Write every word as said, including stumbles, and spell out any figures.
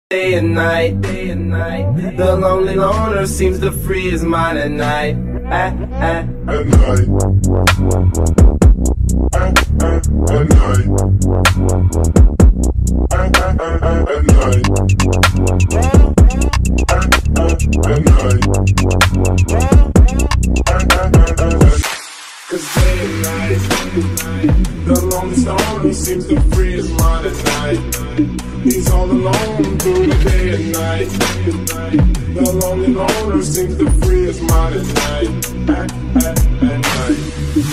Day and night, day and night. The lonely loner seems to free his mind at night. At, at, at night. At, at, at night. At, at, at, at night. At, at, at night. At, at, at, at night. Cause day and night, the lonely stoner seems to free his mind at night. He's all alone through the day and night. The lonely loner seems to free his mind at night. At, at, at night.